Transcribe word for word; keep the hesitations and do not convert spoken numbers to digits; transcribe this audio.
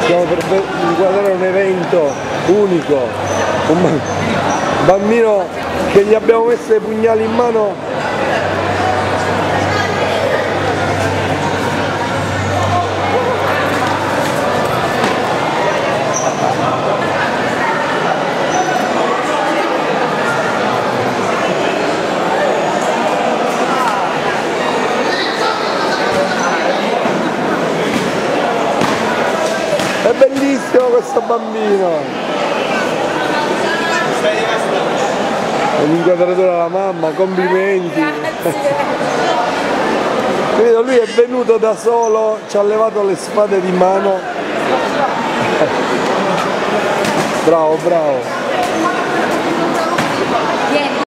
Stiamo per inquadrare un evento unico, un bambino che gli abbiamo messo i pugnali in mano. È bellissimo questo bambino! Un'inquadratura alla mamma, complimenti! Vedo, lui è venuto da solo, ci ha levato le spade di mano. Bravo, bravo!